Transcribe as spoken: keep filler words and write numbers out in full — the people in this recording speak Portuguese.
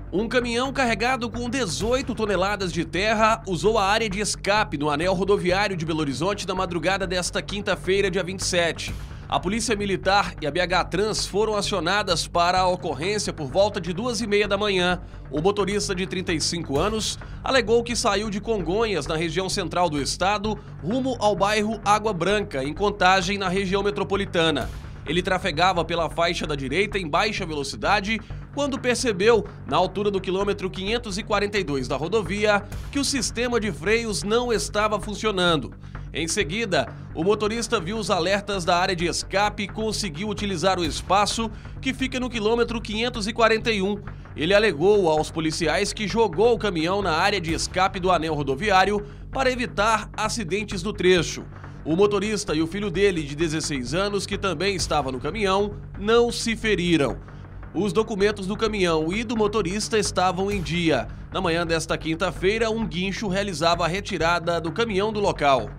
Um caminhão carregado com dezoito toneladas de terra usou a área de escape no anel rodoviário de Belo Horizonte na madrugada desta quinta-feira, dia vinte e sete. A Polícia Militar e a B H Trans foram acionadas para a ocorrência por volta de duas e meia da manhã. O motorista de trinta e cinco anos alegou que saiu de Congonhas, na região central do estado, rumo ao bairro Água Branca, em Contagem, na região metropolitana. Ele trafegava pela faixa da direita em baixa velocidade quando percebeu, na altura do quilômetro quinhentos e quarenta e dois da rodovia, que o sistema de freios não estava funcionando. Em seguida, o motorista viu os alertas da área de escape e conseguiu utilizar o espaço que fica no quilômetro quinhentos e quarenta e um. Ele alegou aos policiais que jogou o caminhão na área de escape do anel rodoviário para evitar acidentes no trecho. O motorista e o filho dele, de dezesseis anos, que também estava no caminhão, não se feriram. Os documentos do caminhão e do motorista estavam em dia. Na manhã desta quinta-feira, um guincho realizava a retirada do caminhão do local.